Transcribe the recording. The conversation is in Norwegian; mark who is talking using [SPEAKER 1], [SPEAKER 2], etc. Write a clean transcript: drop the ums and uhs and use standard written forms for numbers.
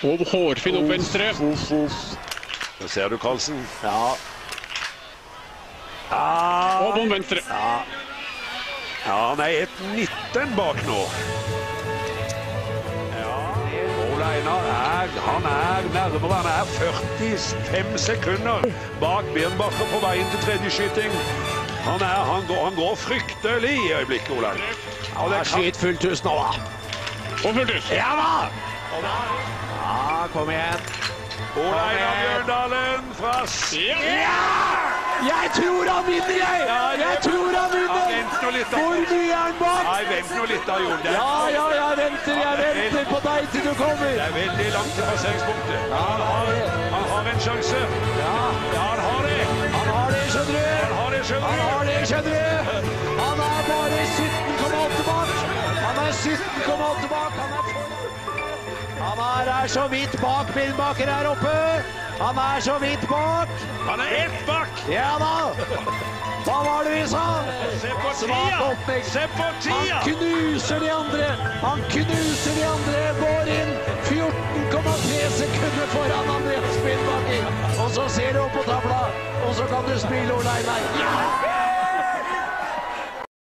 [SPEAKER 1] Og hårfin opp venstre.
[SPEAKER 2] Da ser du Karlsen.
[SPEAKER 3] Ja.
[SPEAKER 1] Og bom venstre.
[SPEAKER 2] Ja, han er 1,19 bak nå. Ja, Ole Einar han er nærmere. Han er 45 sekunder bak Birnbacher på veien til tredje skyting. Han går fryktelig i øyeblikket, Ole Einar.
[SPEAKER 3] Han er skyt fullt hus nå, da.
[SPEAKER 1] Og fullt hus.
[SPEAKER 3] Ja da! Ja, kom igjen.
[SPEAKER 2] Ole Einar Bjørndalen fra
[SPEAKER 3] Ja! Jeg tror han vinner, jeg! Jeg tror han vinner! Hvor mye er han bak?
[SPEAKER 2] Nei, vent nå litt da, Jon.
[SPEAKER 3] Ja, jeg venter på deg til du kommer.
[SPEAKER 2] Det er veldig langt til passeringspunktet. Han har en sjanse.
[SPEAKER 3] Ja,
[SPEAKER 2] han har det.
[SPEAKER 3] Han har det, skjønner du.
[SPEAKER 2] Han har det, skjønner du.
[SPEAKER 3] Han er bare 17,8 bak. Han er 17,8 bak. Han er så vidt bak Birnbacher her oppe. Han er så vidt bak.
[SPEAKER 2] Han er ett bak.
[SPEAKER 3] Ja da. Hva var det vi sa?
[SPEAKER 2] Se på tida. Se på tida.
[SPEAKER 3] Han knuser de andre. Går inn 14,3 sekunder foran Andreas Birnbacher. Og så ser du opp på tavla, og så kan du spille Ole Einar. Ja!